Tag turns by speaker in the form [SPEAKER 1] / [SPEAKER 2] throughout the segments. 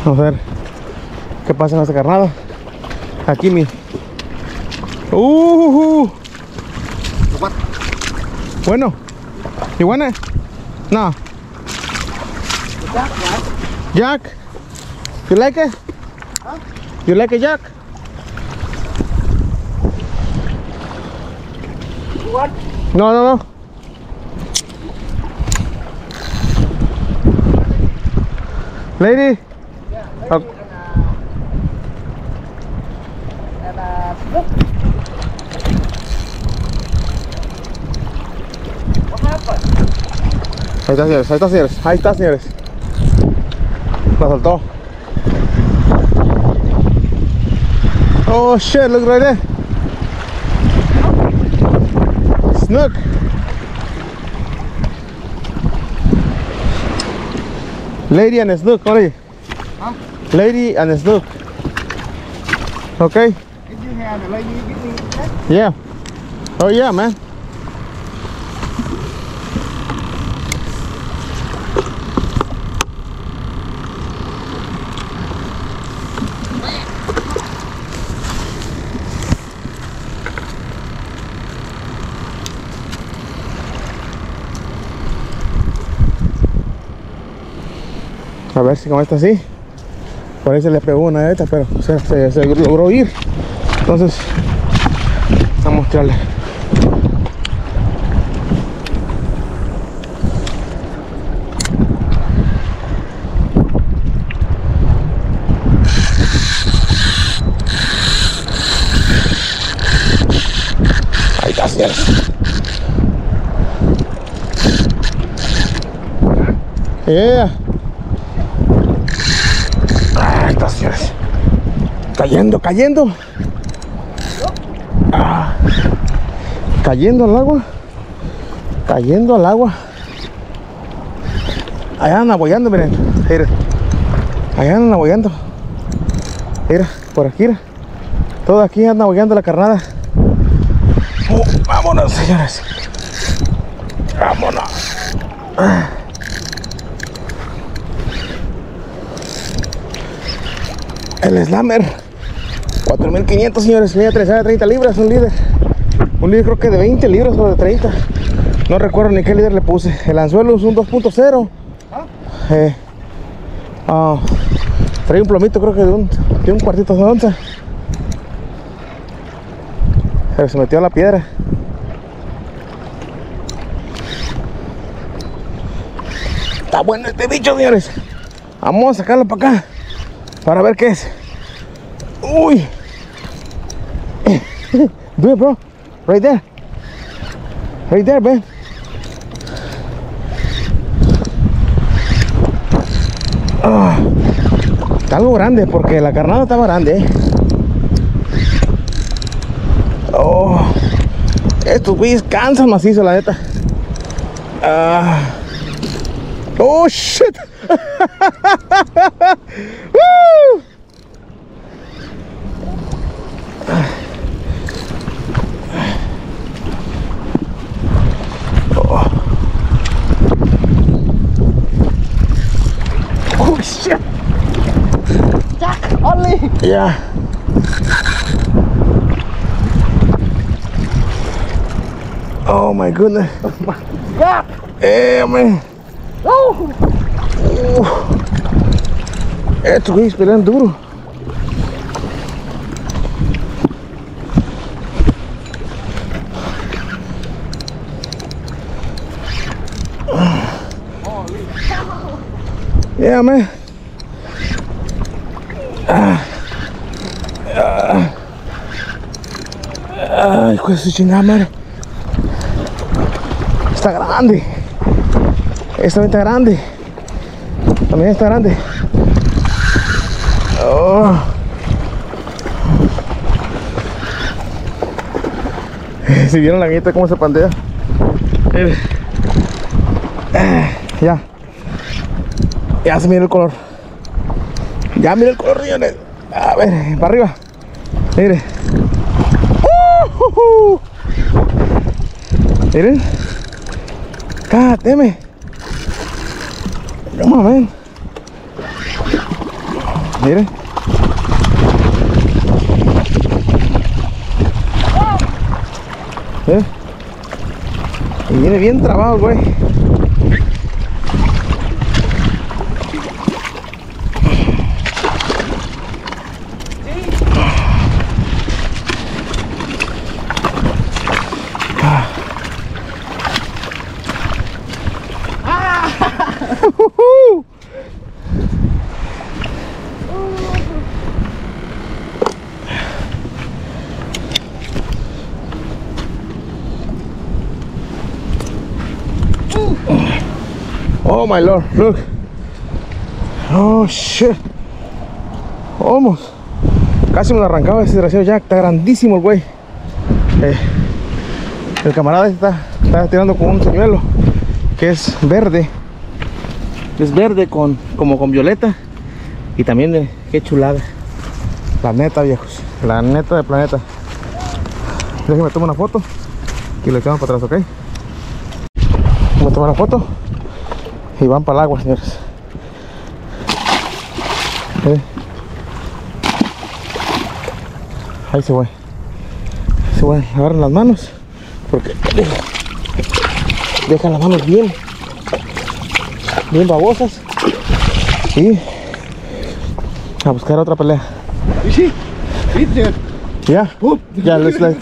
[SPEAKER 1] Vamos a ver qué pasa en esta carnada. Aquí mi. Bueno. You want it? No. Jack? You like it?
[SPEAKER 2] Huh?
[SPEAKER 1] You like it, Jack?
[SPEAKER 2] What?
[SPEAKER 1] No, no, no. Lady?
[SPEAKER 2] Yeah,
[SPEAKER 1] Oh.
[SPEAKER 2] Look. What happened?
[SPEAKER 1] Ahí está, señores, ahí está, señores, ahí está, señores. La soltó. Oh shit, look right there. Snook. Lady and Snook, only.
[SPEAKER 2] Huh?
[SPEAKER 1] Lady and Snook. Okay?
[SPEAKER 2] Did you have the lady give me that?
[SPEAKER 1] Yeah. Oh yeah, man. A ver si con esta sí. Por ahí se le pegó una de estas, pero se logró ir. Entonces, vamos a mostrarle. Ahí está, señores. Yeah. Ahí está, señores. Cayendo, cayendo. Ah. Cayendo al agua. Cayendo al agua. Allá andan abollando, miren. Mira. Allá andan abollando. Mira, por aquí, mira. Todo aquí anda abollando la carnada. Oh, vámonos, señores. Vámonos. Ah. El Slammer 4500, señores, medía 30 libras, un líder creo que de 20 libras o de 30, no recuerdo ni qué líder le puse. El anzuelo es un 2.0. Trae un plomito, creo que de un cuartito de onza, pero se metió a la piedra. Está bueno este bicho, señores. Vamos a sacarlo para acá para ver qué es. Uy. Do it, bro. Right there. Right there, man. Está algo grande porque la carnada estaba grande, Oh. Estos güeyes cansan macizo, la neta. Oh, shit. Woo! Oh shit!
[SPEAKER 2] Jack, only.
[SPEAKER 1] Yeah. Oh my goodness.
[SPEAKER 2] Jack.
[SPEAKER 1] Yeah, man.
[SPEAKER 2] Oh.
[SPEAKER 1] Estos güeyes pelean duro. Yeah, man. Hijo de su chingada madre. Está grande. Esta está grande. También está grande. Oh. Si vieron la guita cómo se pandea. Ya. Ya se mira el color. Ya mira el color, señores. A ver, para arriba. Mire. Miren. God damn it. Come on, man. Mire. Y viene bien trabado, güey. Oh my lord, look. Oh shit. Almost. Casi me lo arrancaba ese desgraciado Jack. Está grandísimo el güey. El camarada está tirando con un señuelo que es verde. Es verde como con violeta. Y también qué chulada. La neta, viejos. La neta de planeta. Déjenme tomar una foto y le echamos para atrás, ¿ok? Vamos a tomar una foto y van para el agua, señores. Ahí se va. Se van a agarrar las manos porque dejan las manos bien babosas y a buscar otra pelea. Yeah, yeah, looks like.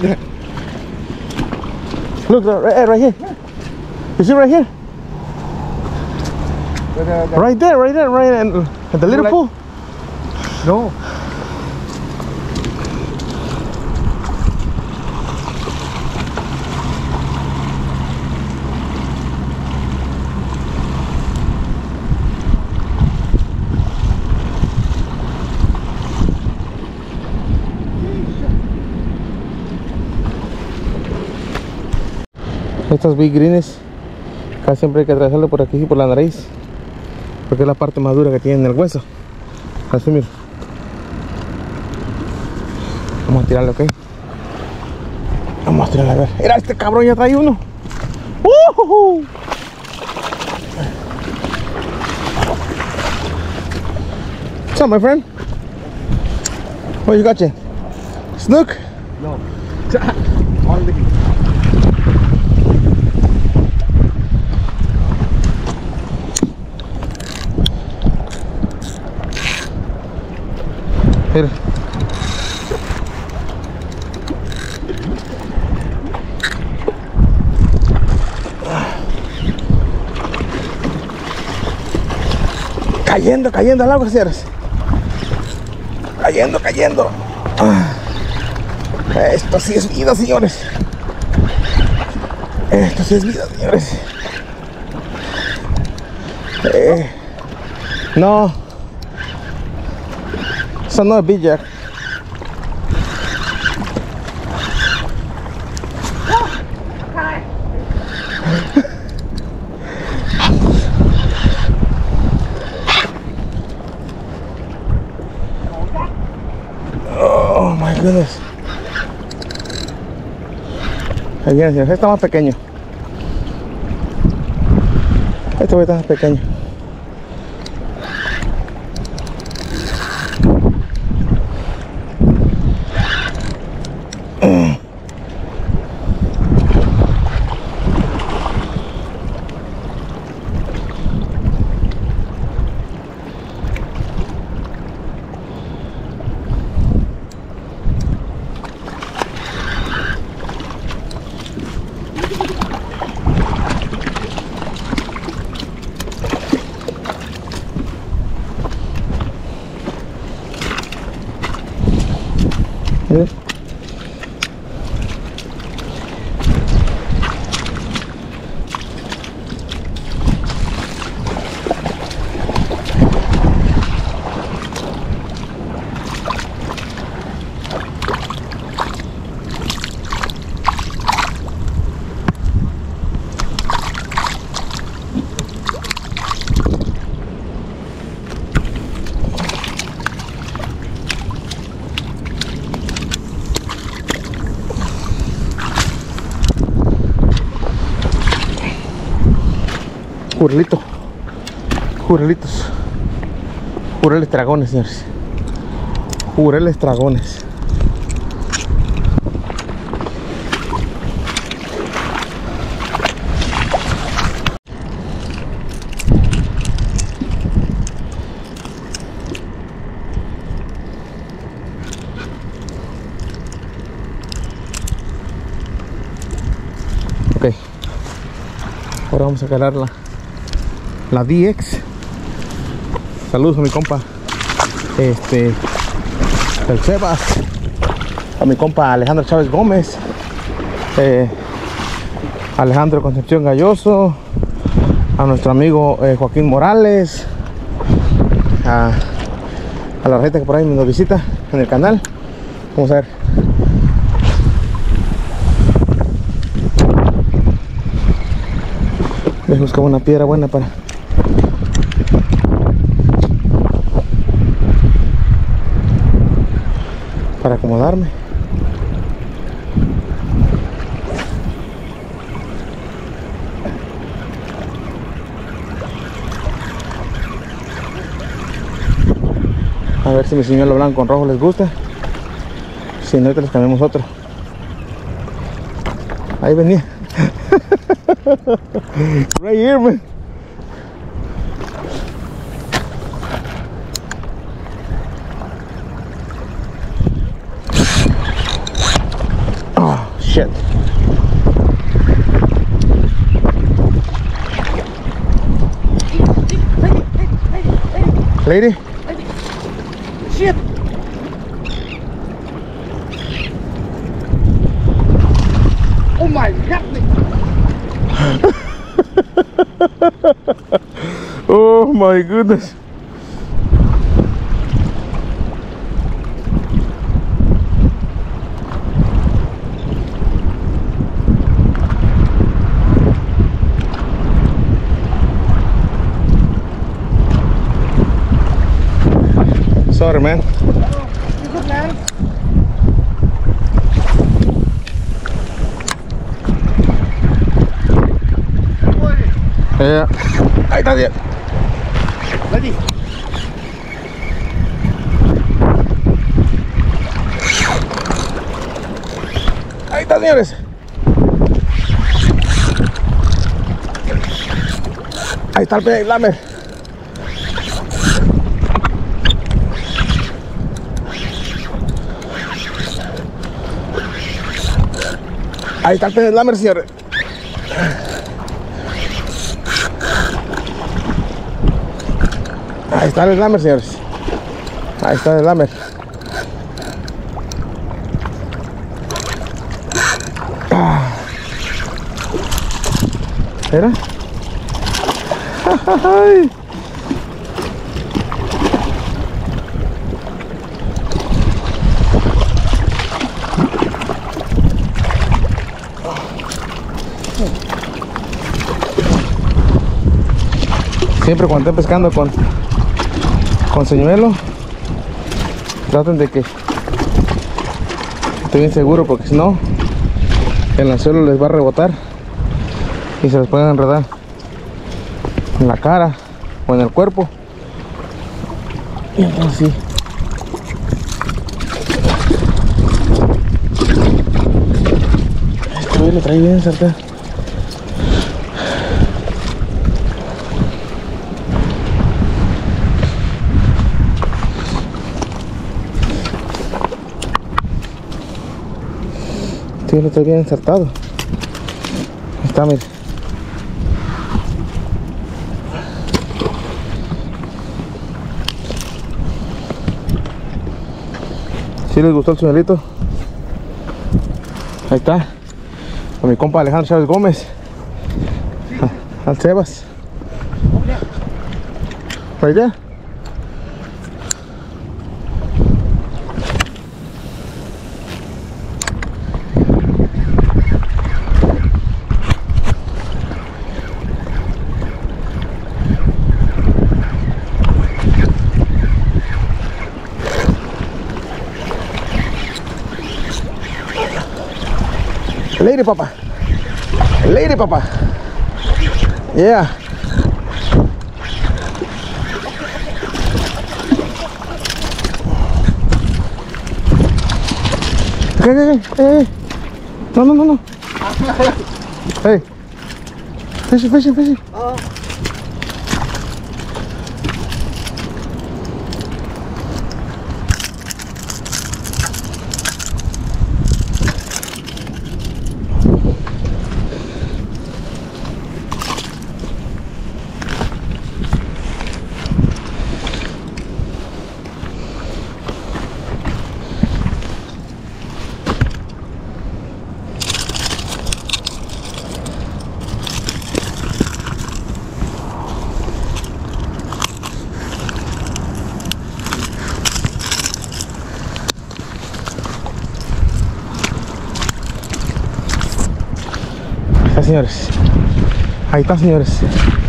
[SPEAKER 1] Look, right here. You see right here? Right there, right at the little pool.
[SPEAKER 2] No.
[SPEAKER 1] Estas big greens, casi siempre hay que atravesarlo por aquí, por la nariz, porque es la parte más dura que tiene en el hueso. Así, mira. Vamos a tirarle, ok. Vamos a tirarle, a ver. Mira, este cabrón ya trae uno. What's up, my friend? What you got, you? Snook?
[SPEAKER 2] No. Only.
[SPEAKER 1] Mira. Cayendo al agua, señores. Cayendo. Esto sí es vida, señores. Esto sí es vida, señores. No. Eso no es Big Jack. Oh my goodness. Ahí viene, señor. Este está más pequeño. Este güey está más pequeño. ¿Ves? Jureles dragones, señores. Jureles dragones. Ok, ahora vamos a calar la DX. Saludos a mi compa el Sebas, a mi compa Alejandro Chávez Gómez, Alejandro Concepción Galloso, a nuestro amigo Joaquín Morales, a la gente que por ahí nos visita en el canal. Vamos a ver. Les buscaba una piedra buena para acomodarme. A ver si mi señuelo blanco con rojo les gusta. Si no, te les cambiamos otro. Ahí venía. Right here, man. Oh, shit. Lady? Shit.
[SPEAKER 2] Oh my God.
[SPEAKER 1] Oh my goodness. Sorry, man.
[SPEAKER 2] You good, man?
[SPEAKER 1] Ahí está bien.
[SPEAKER 2] Ready?
[SPEAKER 1] Ahí está, señores. Ahí está el pez lamer. Ahí está el pez lamer, señores. Ahí está el slammer, señores. Ahí está el slammer. ¿Era? Siempre cuando estén pescando con señuelo, traten de que esté bien seguro, porque si no el anzuelo les va a rebotar y se les pueden enredar en la cara o en el cuerpo, y entonces sí. Este güey lo trae bien cerca. Lo estoy bien ensartado. Ahí está, mire. ¿Sí les gustó el señuelito? Ahí está. A mi compa Alejandro Chávez Gómez. Al Sebas. Right there. Lady, papá. Lady, papá. Yeah. ¿Qué? No. Hey. Fishing. Señores, ahí está, señores.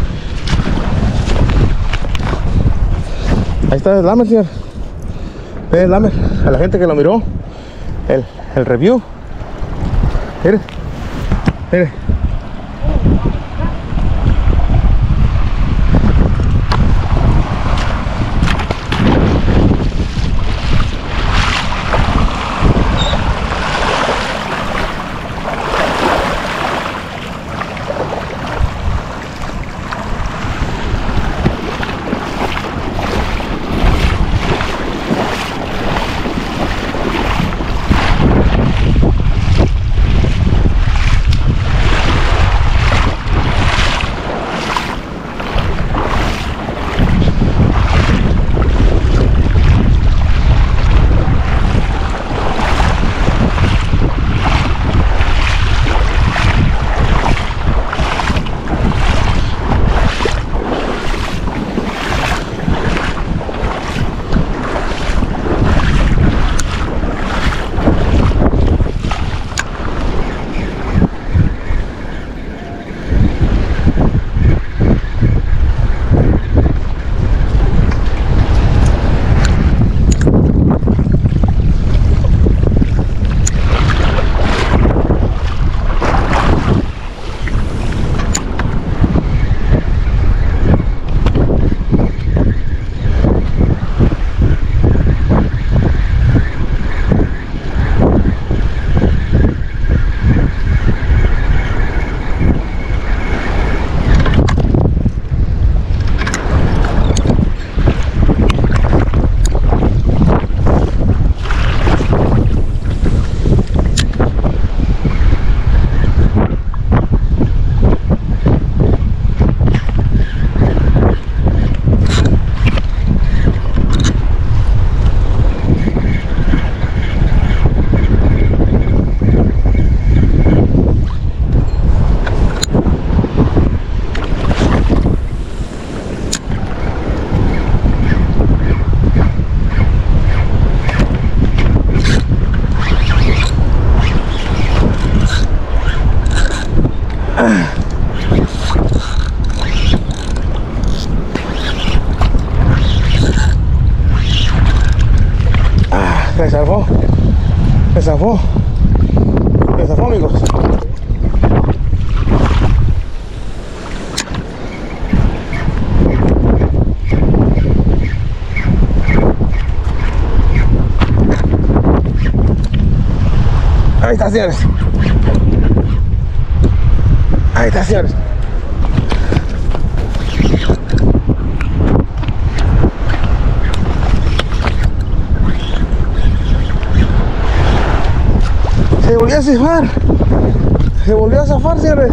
[SPEAKER 1] Ahí está el slammer, señor. Ve el slammer, a la gente que lo miró el review. Mire. Me zafó, amigos. Ahí está, señores. Se volvió a zafar. Señores.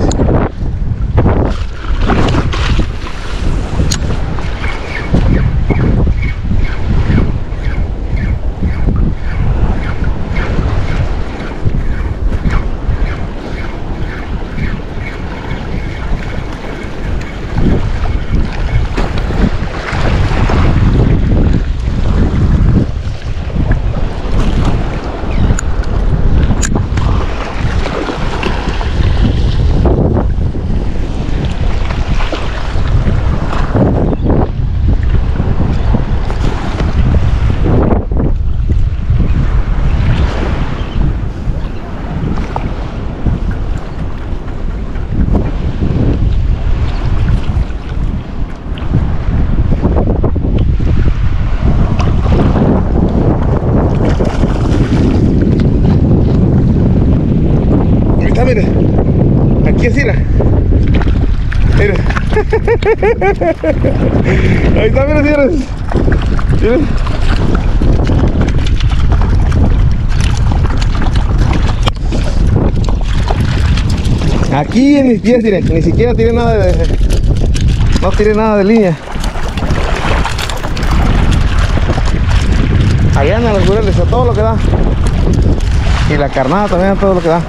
[SPEAKER 1] Miren. Ahí está, miren, señores. Miren. Aquí en mis pies, miren, ni siquiera tiene nada de... No tiene nada de línea. Allá andan los jureles, a todo lo que da. Y la carnada también a todo lo que da.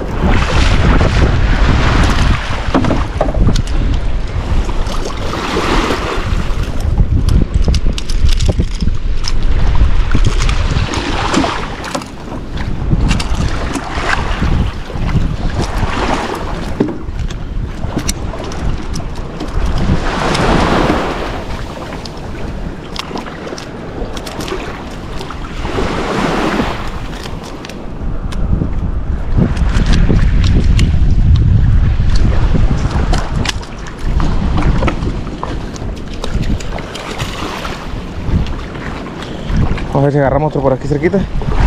[SPEAKER 1] Vamos a ver si agarramos otro por aquí cerquita.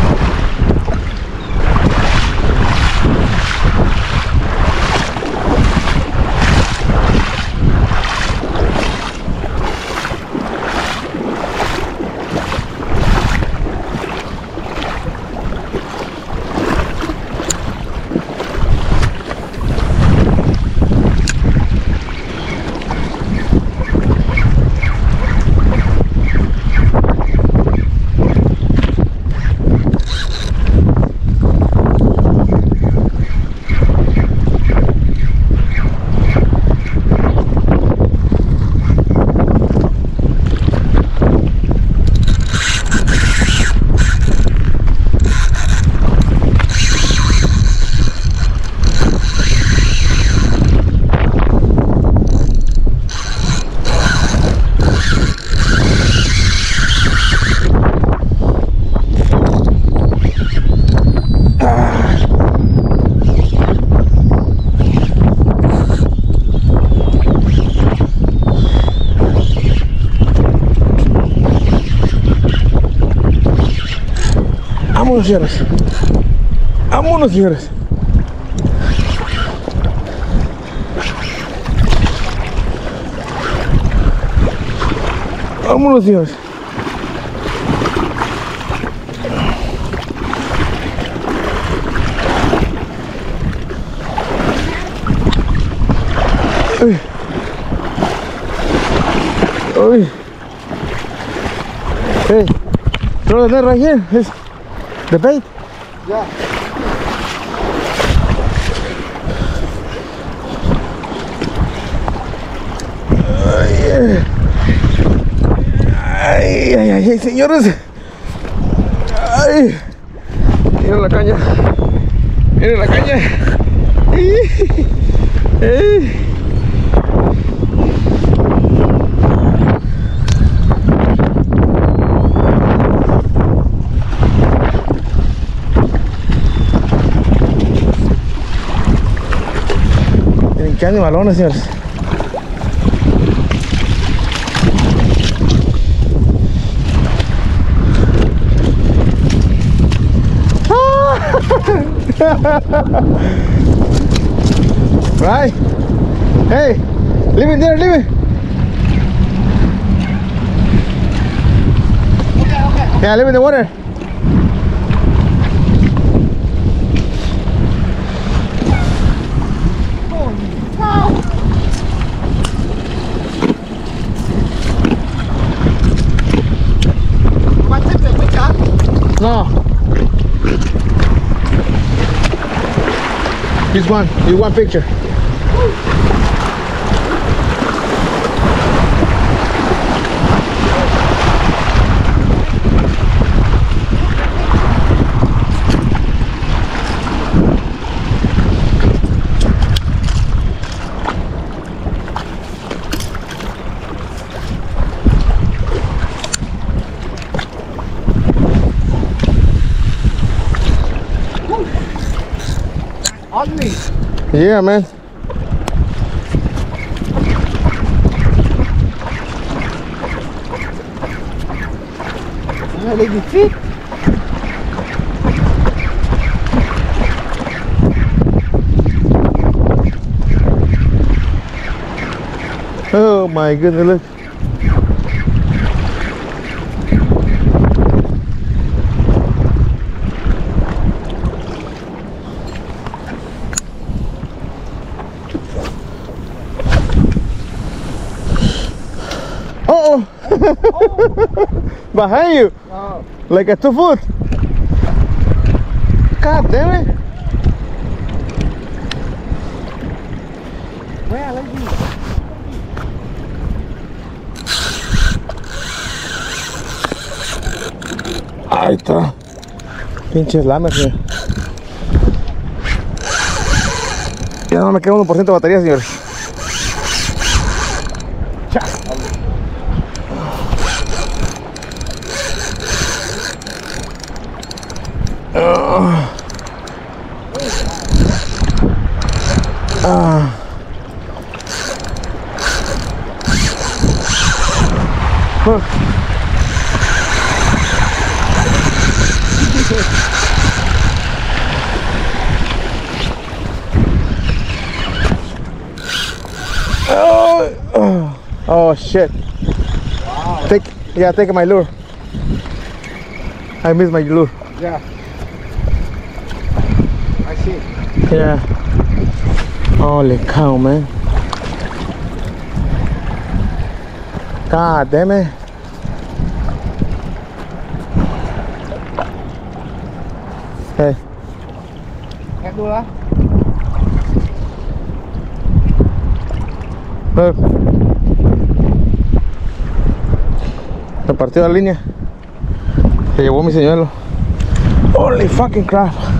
[SPEAKER 1] Vámonos, señores. Vámonos, señores. Vámonos, señores. Uy. Uy. Hey, throw the net right here. It's the bait.
[SPEAKER 2] Yeah.
[SPEAKER 1] Ay, ay, ay, ay, señores. Ay. Miren la caña. Miren la caña. Ay. Miren qué animalones, señores. Right. Hey, leave it there, leave it.
[SPEAKER 2] Okay.
[SPEAKER 1] Yeah, leave it in the water. No. This one picture.
[SPEAKER 2] On me.
[SPEAKER 1] Yeah, man.
[SPEAKER 2] Leave your feet.
[SPEAKER 1] Oh my goodness, look. Oh! Behind you!
[SPEAKER 2] Oh.
[SPEAKER 1] Like a 2 foot! God damn it!
[SPEAKER 2] Where, let me.
[SPEAKER 1] Ahí está. Pinches lames, señor. Ya no me queda 1% de batería, señores. Oh shit.
[SPEAKER 2] Wow.
[SPEAKER 1] Take my lure. I missed my lure.
[SPEAKER 2] Yeah. I see.
[SPEAKER 1] Yeah. Holy cow, man. God damn it. Hey.
[SPEAKER 2] Can't do that.
[SPEAKER 1] Look. Se partió la línea. Se llevó mi señuelo. Holy fucking crap.